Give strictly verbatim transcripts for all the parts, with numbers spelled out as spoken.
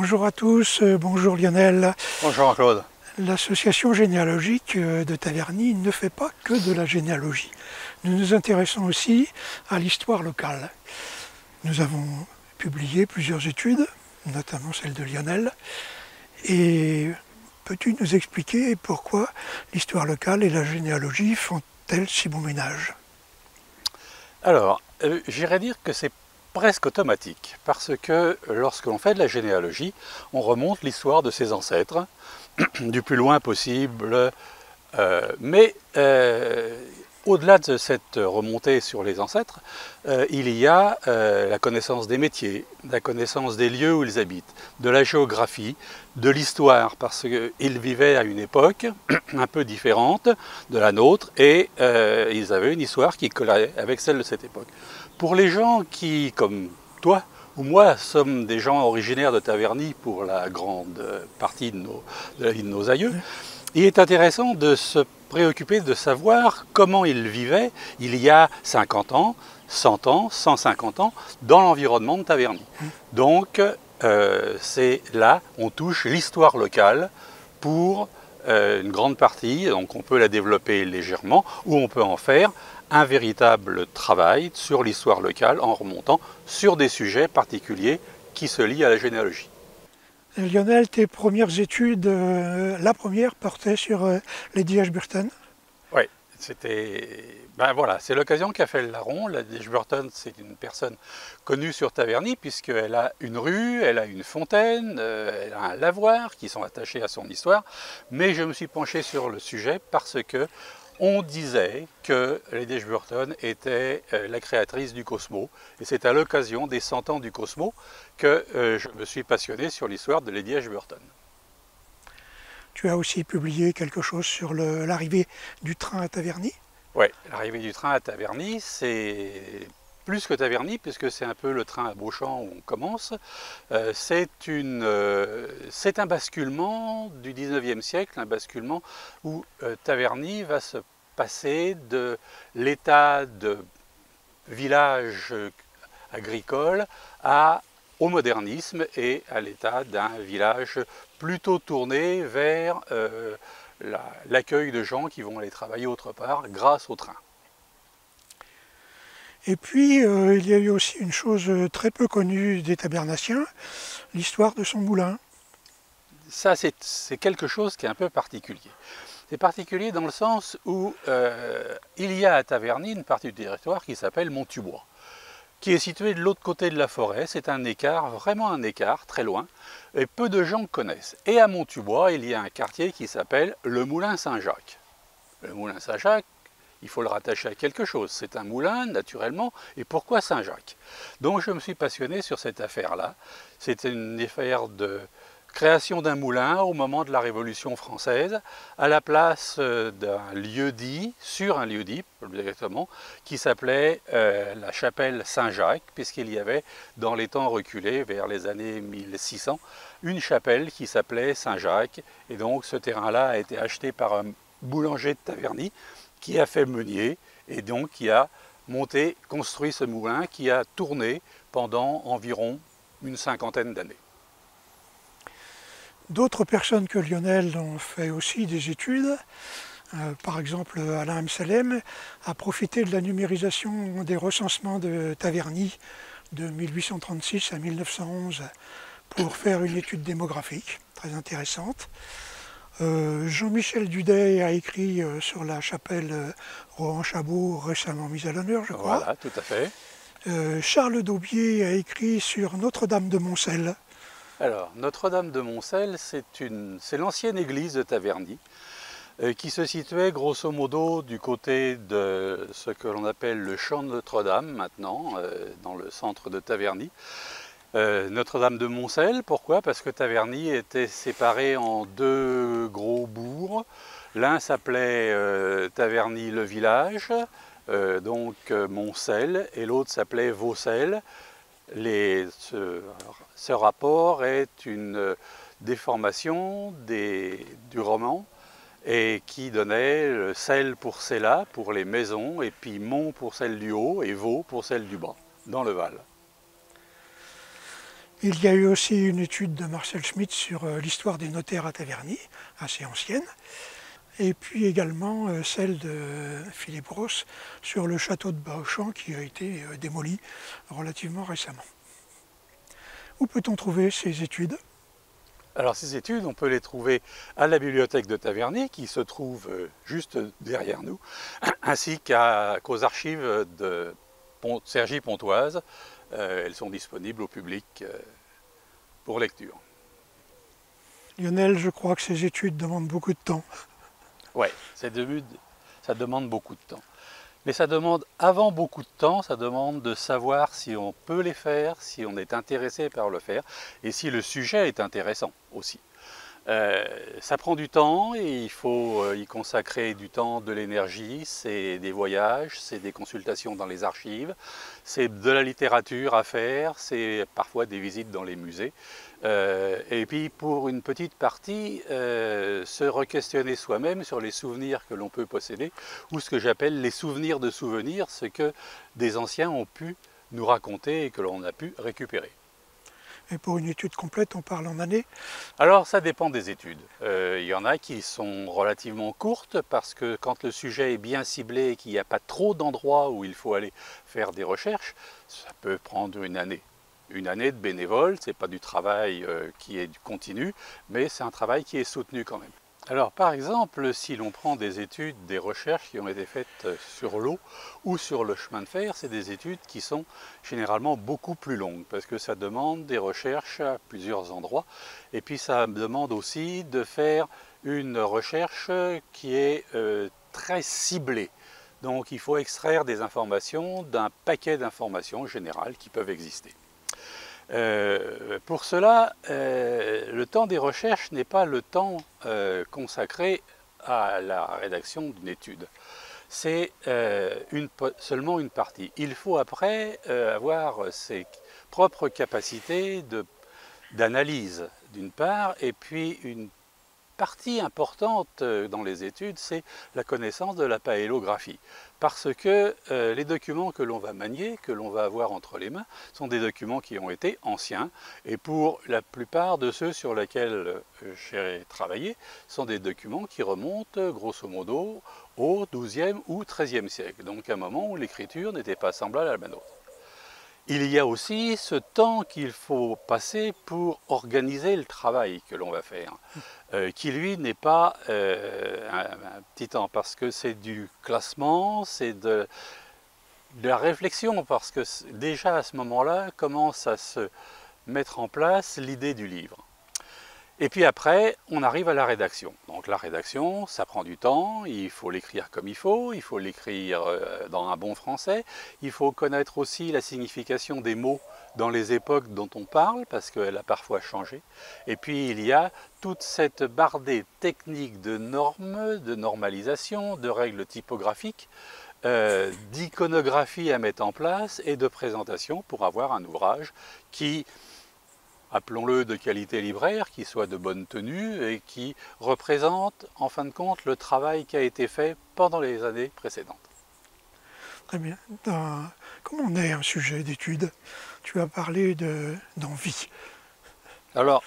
Bonjour à tous, euh, bonjour Lionel. Bonjour Claude. L'association généalogique de Taverny ne fait pas que de la généalogie. Nous nous intéressons aussi à l'histoire locale. Nous avons publié plusieurs études, notamment celle de Lionel. Et peux-tu nous expliquer pourquoi l'histoire locale et la généalogie font-elles si bon ménage? Alors, euh, j'irais dire que c'est presque automatique, parce que lorsque l'on fait de la généalogie, on remonte l'histoire de ses ancêtres, du plus loin possible, euh, mais euh, au-delà de cette remontée sur les ancêtres, euh, il y a euh, la connaissance des métiers, la connaissance des lieux où ils habitent, de la géographie, de l'histoire, parce qu'ils vivaient à une époque un peu différente de la nôtre, et euh, ils avaient une histoire qui collait avec celle de cette époque. Pour les gens qui, comme toi ou moi, sommes des gens originaires de Taverny pour la grande partie de, nos, de la vie de nos aïeux, il est intéressant de se préoccuper de savoir comment ils vivaient il y a cinquante ans, cent ans, cent cinquante ans, dans l'environnement de Taverny. Donc, euh, c'est là, on touche l'histoire locale pour euh, une grande partie, donc on peut la développer légèrement, ou on peut en faire un véritable travail sur l'histoire locale en remontant sur des sujets particuliers qui se lient à la généalogie. Lionel, tes premières études, euh, la première portait sur euh, Lady Ashburton. Oui, c'était... Ben voilà, c'est l'occasion qu'a fait le larron. Lady Ashburton, c'est une personne connue sur Taverny puisqu'elle a une rue, elle a une fontaine, euh, elle a un lavoir qui sont attachés à son histoire. Mais je me suis penché sur le sujet parce que on disait que Lady Ashburton était euh, la créatrice du Cosmo. Et c'est à l'occasion des cent ans du Cosmo que euh, je me suis passionné sur l'histoire de Lady Ashburton. Tu as aussi publié quelque chose sur l'arrivée du train à Taverny. Oui, l'arrivée du train à Taverny, c'est plus que Taverny, puisque c'est un peu le train à Beauchamp où on commence. Euh, c'est euh, un basculement du dix-neuvième siècle, un basculement où euh, Taverny va se passer de l'état de village agricole à, au modernisme et à l'état d'un village plutôt tourné vers euh, l'accueil de gens qui vont aller travailler autre part grâce au train. Et puis, euh, il y a eu aussi une chose très peu connue des Tabernaciens, l'histoire de son moulin. Ça, c'est quelque chose qui est un peu particulier. C'est particulier dans le sens où euh, il y a à Taverny une partie du territoire qui s'appelle Monthubois, qui est situé de l'autre côté de la forêt. C'est un écart, vraiment un écart, très loin, et peu de gens connaissent. Et à Monthubois, il y a un quartier qui s'appelle le Moulin Saint-Jacques. Le Moulin Saint-Jacques, il faut le rattacher à quelque chose. C'est un moulin, naturellement, et pourquoi Saint-Jacques? Donc je me suis passionné sur cette affaire-là. C'était une affaire de création d'un moulin au moment de la Révolution française, à la place d'un lieu-dit, sur un lieu-dit, plus exactement, qui s'appelait euh, la chapelle Saint-Jacques, puisqu'il y avait, dans les temps reculés, vers les années mille six cents, une chapelle qui s'appelait Saint-Jacques, et donc ce terrain-là a été acheté par un boulanger de Taverny, qui a fait meunier, et donc qui a monté, construit ce moulin, qui a tourné pendant environ une cinquantaine d'années. D'autres personnes que Lionel ont fait aussi des études. Euh, par exemple, Alain Amsalem a profité de la numérisation des recensements de Taverny de mille huit cent trente-six à mille neuf cent onze pour faire une étude démographique très intéressante. Euh, Jean-Michel Dudet a écrit euh, sur la chapelle euh, Rohan-Chabot, récemment mise à l'honneur, je crois. Voilà, tout à fait. Euh, Charles Daubier a écrit sur Notre-Dame de Moncel. Alors, Notre-Dame de Moncel, c'est l'ancienne église de Taverny, euh, qui se situait grosso modo du côté de ce que l'on appelle le champ de Notre-Dame, maintenant, euh, dans le centre de Taverny. Euh, Notre-Dame de Moncel, pourquoi? Parce que Taverny était séparé en deux gros bourgs. L'un s'appelait euh, Taverny le village, euh, donc euh, Moncel, et l'autre s'appelait Vaucel. Les, ce, ce rapport est une déformation des, du roman et qui donnait le celle pour cella pour les maisons, et puis mont pour celle du haut et vaux pour celle du bas, dans le Val. Il y a eu aussi une étude de Marcel Schmitt sur euh, l'histoire des notaires à Taverny, assez ancienne, et puis également euh, celle de Philippe Gross sur le château de Baauchamp qui a été euh, démoli relativement récemment. Où peut-on trouver ces études? Alors ces études, on peut les trouver à la bibliothèque de Taverny, qui se trouve euh, juste derrière nous, ainsi qu'à, qu'aux archives de Pont, Cergy-Pontoise. Euh, elles sont disponibles au public euh, pour lecture. Lionel, je crois que ces études demandent beaucoup de temps. Oui, ça demande beaucoup de temps. Mais ça demande, avant beaucoup de temps, ça demande de savoir si on peut les faire, si on est intéressé par le faire, et si le sujet est intéressant aussi. Euh, ça prend du temps et il faut euh, y consacrer du temps, de l'énergie, c'est des voyages, c'est des consultations dans les archives, c'est de la littérature à faire, c'est parfois des visites dans les musées. Euh, et puis pour une petite partie, euh, se re-questionner soi-même sur les souvenirs que l'on peut posséder, ou ce que j'appelle les souvenirs de souvenirs, ce que des anciens ont pu nous raconter et que l'on a pu récupérer. Et pour une étude complète, on parle en années? Alors ça dépend des études. Euh, il y en a qui sont relativement courtes parce que quand le sujet est bien ciblé et qu'il n'y a pas trop d'endroits où il faut aller faire des recherches, ça peut prendre une année. Une année de bénévole, ce n'est pas du travail euh, qui est continu, mais c'est un travail qui est soutenu quand même. Alors par exemple, si l'on prend des études, des recherches qui ont été faites sur l'eau ou sur le chemin de fer, c'est des études qui sont généralement beaucoup plus longues parce que ça demande des recherches à plusieurs endroits et puis ça demande aussi de faire une recherche qui est euh, très ciblée. Donc il faut extraire des informations d'un paquet d'informations générales qui peuvent exister. Euh, pour cela, euh, le temps des recherches n'est pas le temps euh, consacré à la rédaction d'une étude. C'est euh, une, seulement une partie. Il faut après euh, avoir ses propres capacités d'analyse d'une part, et puis une partie importante dans les études, c'est la connaissance de la paélographie. Parce que euh, les documents que l'on va manier, que l'on va avoir entre les mains, sont des documents qui ont été anciens. Et pour la plupart de ceux sur lesquels euh, j'ai travaillé, sont des documents qui remontent grosso modo au douzième ou treizième siècle. Donc à un moment où l'écriture n'était pas semblable à la nôtre. Il y a aussi ce temps qu'il faut passer pour organiser le travail que l'on va faire, euh, qui lui n'est pas euh, un, un petit temps, parce que c'est du classement, c'est de, de la réflexion, parce que déjà à ce moment-là commence à se mettre en place l'idée du livre. Et puis après, on arrive à la rédaction. Donc la rédaction, ça prend du temps, il faut l'écrire comme il faut, il faut l'écrire dans un bon français, il faut connaître aussi la signification des mots dans les époques dont on parle, parce qu'elle a parfois changé. Et puis il y a toute cette bardée technique de normes, de normalisation, de règles typographiques, euh, d'iconographie à mettre en place et de présentation pour avoir un ouvrage qui, appelons-le de qualité libraire, qui soit de bonne tenue et qui représente en fin de compte le travail qui a été fait pendant les années précédentes. Très bien. Dans, comment on est un sujet d'étude? Tu as parlé d'envie. Alors,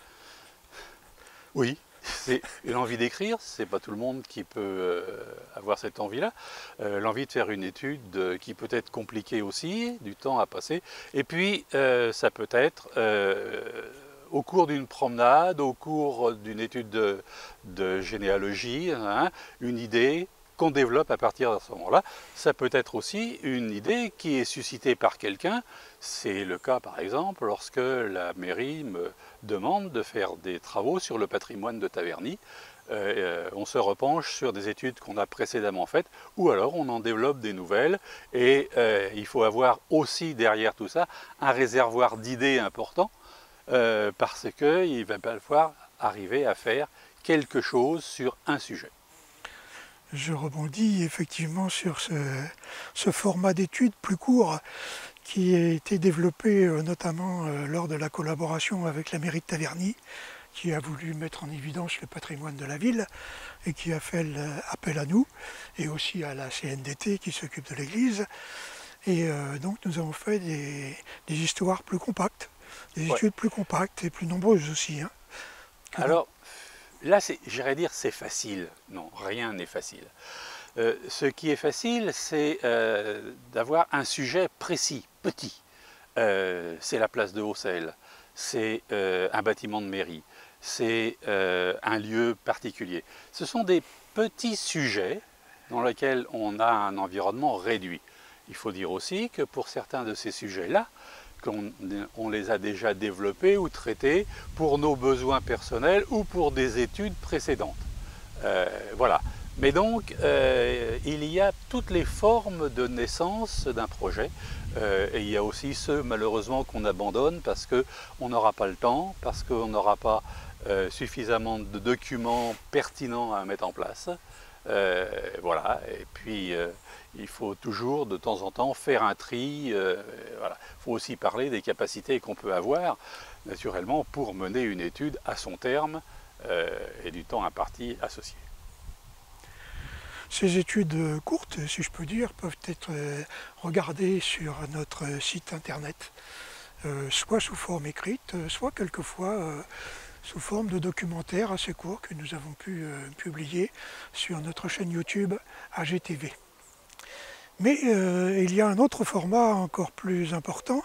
oui, c'est l'envie d'écrire, c'est pas tout le monde qui peut euh, avoir cette envie-là. Euh, L'envie de faire une étude euh, qui peut être compliquée aussi, du temps à passer. Et puis, euh, ça peut être euh, au cours d'une promenade, au cours d'une étude de, de généalogie, hein, une idée qu'on développe à partir de ce moment-là. Ça peut être aussi une idée qui est suscitée par quelqu'un. C'est le cas par exemple lorsque la mairie me demande de faire des travaux sur le patrimoine de Taverny. Euh, on se repenche sur des études qu'on a précédemment faites, ou alors on en développe des nouvelles, et euh, il faut avoir aussi derrière tout ça un réservoir d'idées important, euh, parce qu'il va falloir arriver à faire quelque chose sur un sujet. Je rebondis effectivement sur ce, ce format d'études plus court qui a été développé euh, notamment euh, lors de la collaboration avec la mairie de Taverny, qui a voulu mettre en évidence le patrimoine de la ville et qui a fait appel à nous et aussi à la C N D T qui s'occupe de l'église. Et euh, donc nous avons fait des, des histoires plus compactes, des Ouais. études plus compactes et plus nombreuses aussi. Hein, Alors, là, j'irais dire c'est facile. Non, rien n'est facile. Euh, ce qui est facile, c'est euh, d'avoir un sujet précis, petit. Euh, c'est la place de Haussel, c'est euh, un bâtiment de mairie, c'est euh, un lieu particulier. Ce sont des petits sujets dans lesquels on a un environnement réduit. Il faut dire aussi que pour certains de ces sujets-là, qu'on on les a déjà développés ou traités pour nos besoins personnels ou pour des études précédentes. Euh, voilà. Mais donc, euh, il y a toutes les formes de naissance d'un projet. Euh, et il y a aussi ceux, malheureusement, qu'on abandonne parce qu'on n'aura pas le temps, parce qu'on n'aura pas euh, suffisamment de documents pertinents à mettre en place. Euh, voilà. Et puis, euh, il faut toujours, de temps en temps, faire un tri. Euh, voilà. Il faut aussi parler des capacités qu'on peut avoir, naturellement, pour mener une étude à son terme euh, et du temps imparti associé. Ces études courtes, si je peux dire, peuvent être regardées sur notre site internet, euh, soit sous forme écrite, soit quelquefois euh, sous forme de documentaires assez courts que nous avons pu euh, publier sur notre chaîne YouTube A G T V. Mais euh, il y a un autre format encore plus important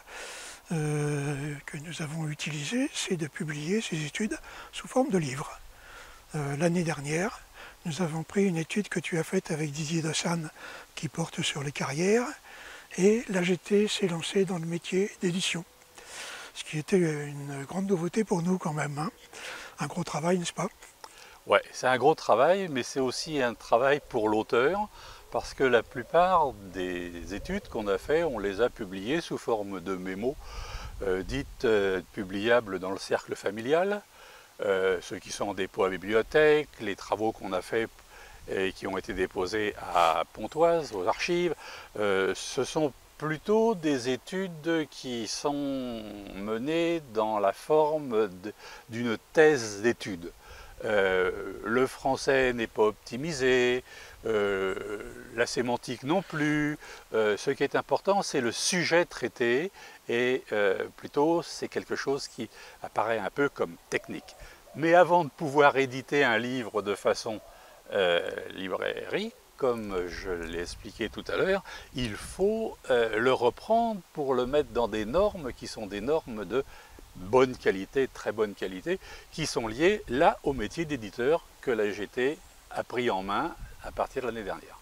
euh, que nous avons utilisé, c'est de publier ces études sous forme de livres. Euh, l'année dernière, nous avons pris une étude que tu as faite avec Didier Dossan qui porte sur les carrières et l'A G T s'est lancé dans le métier d'édition. Ce qui était une grande nouveauté pour nous quand même. Hein. Un gros travail, n'est-ce pas? Ouais, c'est un gros travail, mais c'est aussi un travail pour l'auteur parce que la plupart des études qu'on a fait, on les a publiées sous forme de mémos euh, dites euh, publiables dans le cercle familial. Euh, ceux qui sont en dépôt à bibliothèque, les travaux qu'on a faits et qui ont été déposés à Pontoise, aux archives, euh, ce sont plutôt des études qui sont menées dans la forme d'une thèse d'étude. Euh, le français n'est pas optimisé, euh, la sémantique non plus. Euh, ce qui est important, c'est le sujet traité et euh, plutôt c'est quelque chose qui apparaît un peu comme technique. Mais avant de pouvoir éditer un livre de façon euh, librairie, comme je l'ai expliqué tout à l'heure, il faut euh, le reprendre pour le mettre dans des normes qui sont des normes de bonne qualité, très bonne qualité, qui sont liées là au métier d'éditeur que l'A G T a pris en main à partir de l'année dernière.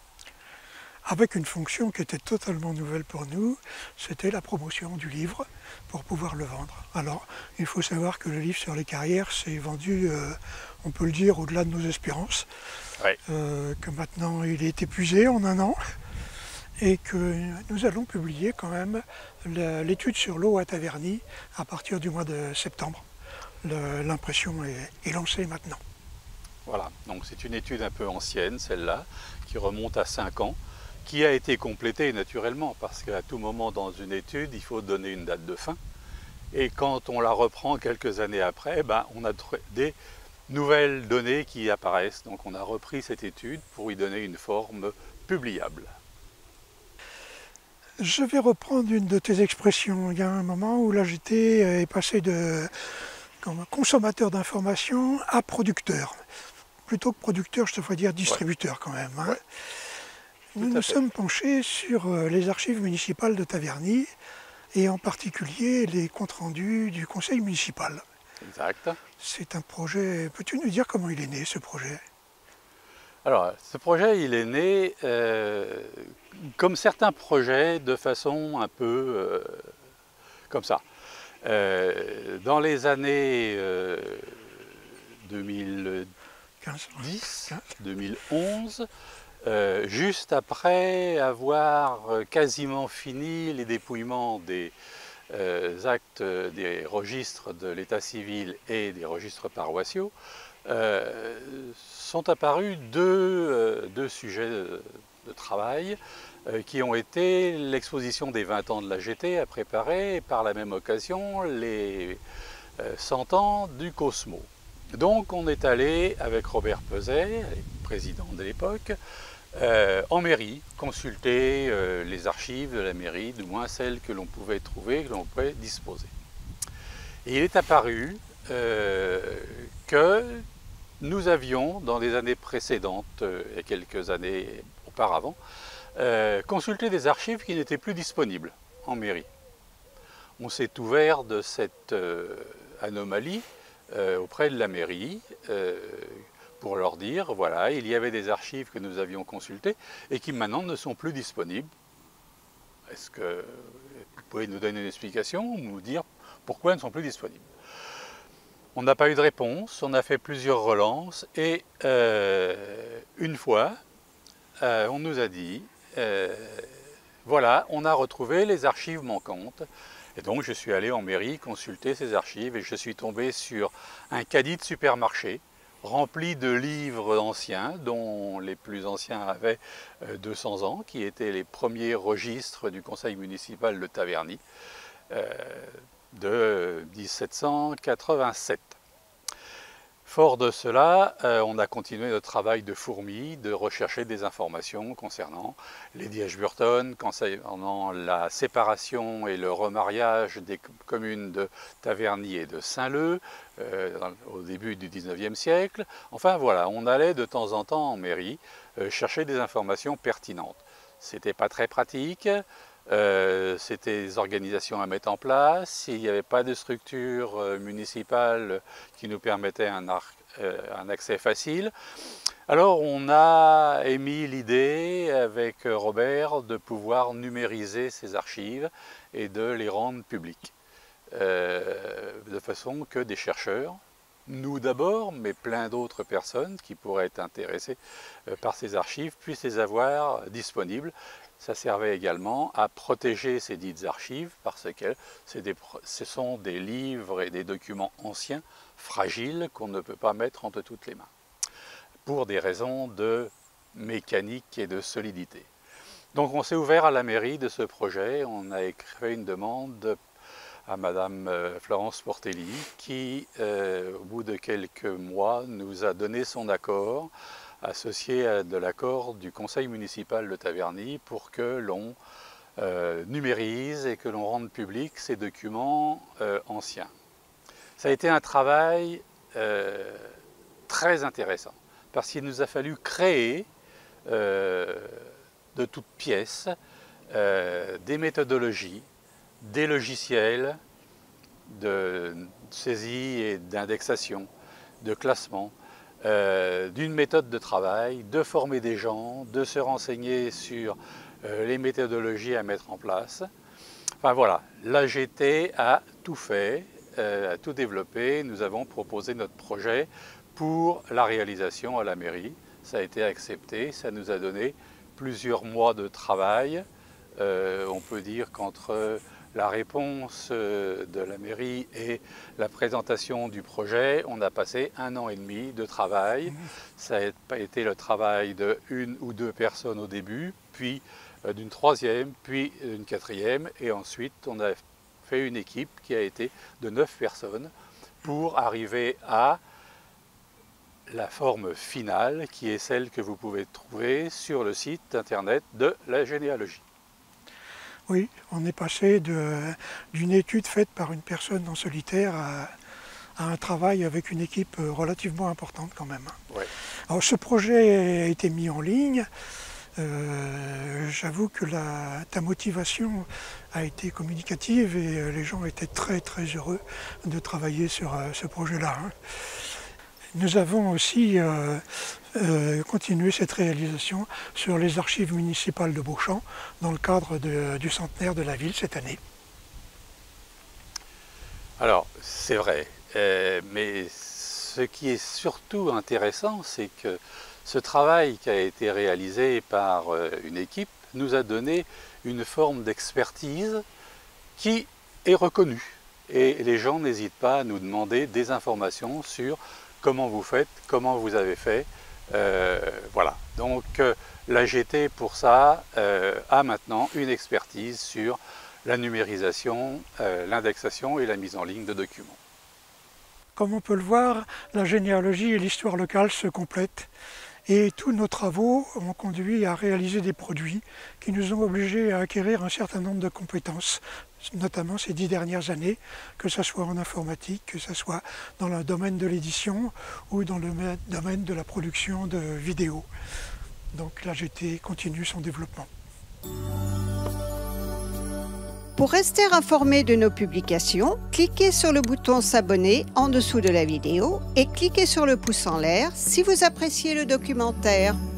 Avec une fonction qui était totalement nouvelle pour nous, c'était la promotion du livre pour pouvoir le vendre. Alors, il faut savoir que le livre sur les carrières s'est vendu, euh, on peut le dire, au-delà de nos espérances, Ouais. euh, que maintenant il est épuisé en un an, et que nous allons publier quand même l'étude sur l'eau à Taverny à partir du mois de septembre. L'impression est, est lancée maintenant. Voilà, donc c'est une étude un peu ancienne, celle-là, qui remonte à cinq ans, qui a été complétée naturellement, parce qu'à tout moment dans une étude, il faut donner une date de fin. Et quand on la reprend quelques années après, ben, on a des nouvelles données qui apparaissent. Donc on a repris cette étude pour y donner une forme publiable. Je vais reprendre une de tes expressions. Il y a un moment où l'A G T est passé de comme consommateur d'informations à producteur. Plutôt que producteur, je devrais dire distributeur ouais. quand même. Hein. Ouais. Nous nous fait. sommes penchés sur les archives municipales de Taverny et en particulier les comptes rendus du conseil municipal. Exact. C'est un projet. Peux-tu nous dire comment il est né ce projet? Alors, ce projet, il est né euh, comme certains projets de façon un peu euh, comme ça. Euh, dans les années euh, deux mille dix, deux mille onze, euh, juste après avoir quasiment fini les dépouillements des euh, actes des registres de l'état civil et des registres paroissiaux, euh, sont apparus deux, euh, deux sujets de, de travail euh, qui ont été l'exposition des vingt ans de l'A G T à préparer et par la même occasion les euh, cent ans du Cosmo. Donc on est allé avec Robert Peset, président de l'époque, euh, en mairie, consulter euh, les archives de la mairie, du moins celles que l'on pouvait trouver, que l'on pouvait disposer. Et il est apparu euh, que nous avions, dans les années précédentes, euh, et quelques années auparavant, euh, consulté des archives qui n'étaient plus disponibles en mairie. On s'est ouvert de cette euh, anomalie euh, auprès de la mairie euh, pour leur dire, voilà, il y avait des archives que nous avions consultées et qui maintenant ne sont plus disponibles. Est-ce que vous pouvez nous donner une explication ou nous dire pourquoi elles ne sont plus disponibles? On n'a pas eu de réponse, on a fait plusieurs relances et euh, une fois, euh, on nous a dit, euh, voilà, on a retrouvé les archives manquantes. Et donc je suis allé en mairie consulter ces archives et je suis tombé sur un caddie de supermarché rempli de livres anciens, dont les plus anciens avaient deux cents ans, qui étaient les premiers registres du conseil municipal de Taverny euh, de mille sept cent quatre-vingt-sept. Fort de cela, euh, on a continué notre travail de fourmi, de rechercher des informations concernant Lady Ashburton, concernant la séparation et le remariage des communes de Taverny et de Saint-Leu euh, au début du dix-neuvième siècle. Enfin voilà, on allait de temps en temps en mairie euh, chercher des informations pertinentes. C'était pas très pratique. Euh, c'était des organisations à mettre en place, il n'y avait pas de structure euh, municipale qui nous permettait un, euh, un accès facile. Alors on a émis l'idée avec Robert de pouvoir numériser ces archives et de les rendre publiques, euh, de façon que des chercheurs, nous d'abord, mais plein d'autres personnes qui pourraient être intéressées euh, par ces archives, puissent les avoir disponibles. Ça servait également à protéger ces dites archives parce que des, ce sont des livres et des documents anciens, fragiles, qu'on ne peut pas mettre entre toutes les mains, pour des raisons de mécanique et de solidité. Donc on s'est ouvert à la mairie de ce projet, on a écrit une demande à Madame Florence Portelli qui, euh, au bout de quelques mois, nous a donné son accord, associé à de l'accord du conseil municipal de Taverny pour que l'on euh, numérise et que l'on rende public ces documents euh, anciens. Ça a été un travail euh, très intéressant parce qu'il nous a fallu créer euh, de toutes pièces euh, des méthodologies, des logiciels de saisie et d'indexation, de classement, Euh, d'une méthode de travail, de former des gens, de se renseigner sur euh, les méthodologies à mettre en place. Enfin voilà, l'A G T a tout fait, euh, a tout développé. Nous avons proposé notre projet pour la réalisation à la mairie. Ça a été accepté, ça nous a donné plusieurs mois de travail. Euh, on peut dire qu'entre la réponse de la mairie et la présentation du projet, on a passé un an et demi de travail. Ça a été le travail de une ou deux personnes au début, puis d'une troisième, puis d'une quatrième, et ensuite on a fait une équipe qui a été de neuf personnes pour arriver à la forme finale, qui est celle que vous pouvez trouver sur le site internet de la généalogie. Oui, on est passé d'une étude faite par une personne en solitaire à, à un travail avec une équipe relativement importante quand même. Ouais. Alors ce projet a été mis en ligne. Euh, J'avoue que la, ta motivation a été communicative et les gens étaient très très heureux de travailler sur euh, ce projet-là. Hein. Nous avons aussi euh, euh, continué cette réalisation sur les archives municipales de Beauchamp dans le cadre de, du centenaire de la ville cette année. Alors, c'est vrai, euh, mais ce qui est surtout intéressant, c'est que ce travail qui a été réalisé par euh, une équipe nous a donné une forme d'expertise qui est reconnue. Et les gens n'hésitent pas à nous demander des informations sur comment vous faites, comment vous avez fait, euh, voilà. Donc euh, l'A G T pour ça euh, a maintenant une expertise sur la numérisation, euh, l'indexation et la mise en ligne de documents. Comme on peut le voir, la généalogie et l'histoire locale se complètent Et tous nos travaux ont conduit à réaliser des produits qui nous ont obligés à acquérir un certain nombre de compétences, notamment ces dix dernières années, que ce soit en informatique, que ce soit dans le domaine de l'édition ou dans le domaine de la production de vidéos. Donc l'A G T continue son développement. Pour rester informé de nos publications, cliquez sur le bouton s'abonner en dessous de la vidéo et cliquez sur le pouce en l'air si vous appréciez le documentaire.